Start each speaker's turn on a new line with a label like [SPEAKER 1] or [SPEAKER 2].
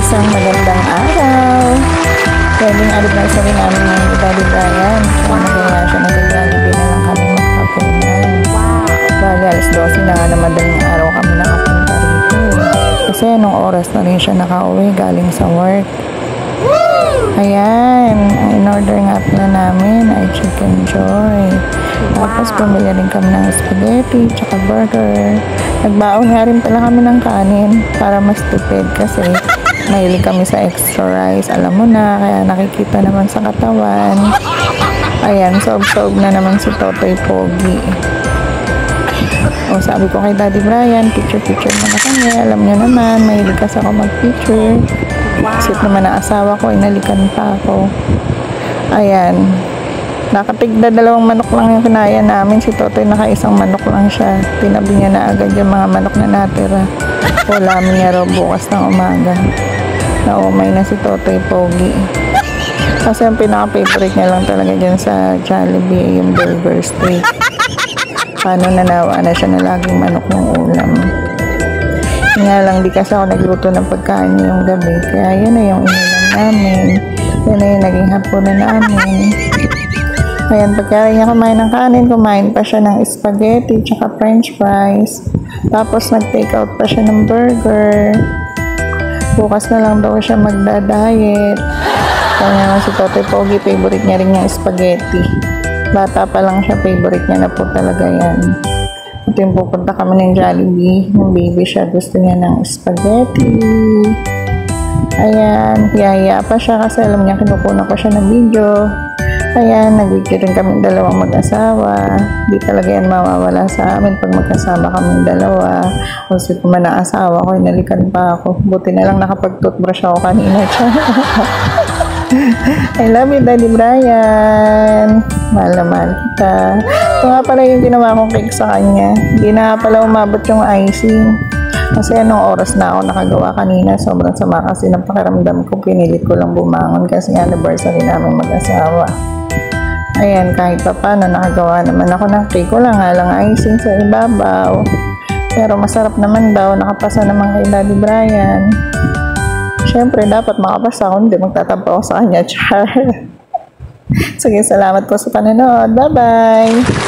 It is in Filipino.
[SPEAKER 1] Isang magandang araw. Pwedeng anniversary namin ng Daddy Brian. Kaya nagaya siya, nag-Jollibee na lang kami magkapunan. Bali, alas 12 na nga na madaling araw kami nakapunta rito. Kasi nung oras na rin siya nakauwi galing sa work. Ayan, in-order nga pala namin ay Chicken Joy. Tapos pumili rin kami ng spaghetti, tsaka burger. Nagbaon nga rin pala kami ng kanin para mas tipid kasi mahilig kami sa extra rice. Alam mo na, kaya nakikita naman sa katawan. Ayan, sob-sob na naman si Totoy Pogi. O sabi ko kay Daddy Brian, picture-picture na kami. Alam niyo naman, mahilig kasi ako mag-picture. Isip naman ang asawa ko, inalikan pa ako. Ayan. Nakatigda 2 manok lang yung kinaya namin. Si Totoy naka-1 manok lang siya. Tinabi niya na agad yung mga manok na natira. Ulamin niya raw bukas ng umaga. Naumay na si Totoy Pogi. Kasi ang pinaka-favorite niya lang talaga dyan sa Jollibee yung burger steak. Paano nanawa na siya na laging manok ng ulam. Nga lang di kasi ako nagluto ng pagkain yung gabi. Kaya yun na yung inilang namin. Yun na yung naging hapunan namin. Ayan, pagkaya niya kumain ng kanin, kumain pa siya ng spaghetti tsaka french fries. Tapos nag-take out pa siya ng burger. Bukas na lang daw siya magda-diet. Kaya naman si Totoy Pogi, favorite niya rin yung spaghetti. Bata pa lang siya, favorite niya na po talaga yan. Ito yung pupunta kami ng Jollibee. Yung baby siya, gusto niya ng spaghetti. Ayan, hiyaya pa siya kasi alam niya kinukuha ko siya ng video. Ayan, nag-video rin kami 2 mag-asawa. Di talaga yan mawawala sa amin pag magkasama kami 2. Kasi kung man ang asawa ko, inalikan pa ako. Buti na lang nakapag-toothbrush ako kanina. I love you, Daddy Brian. Mahal na mahal kita. Ito nga pala yung ginawa kong cake sa kanya. Hindi na pala umabot yung icing. Kasi anong oras na ako nakagawa kanina. Sobrang sama kasi ng pakiramdam ko. Pinilit ko lang bumangon kasi anniversary namin mag-asawa. Ayan, kahit pa paano nakagawa naman ako ng cake. Wala nga lang icing sa ibabaw. Pero masarap naman daw. Nakapasa naman kay Daddy Brian. Siyempre, dapat makapasa ako. Hindi magtatampo ako sa kanya. Char. Sige, salamat po sa panonood. Bye-bye!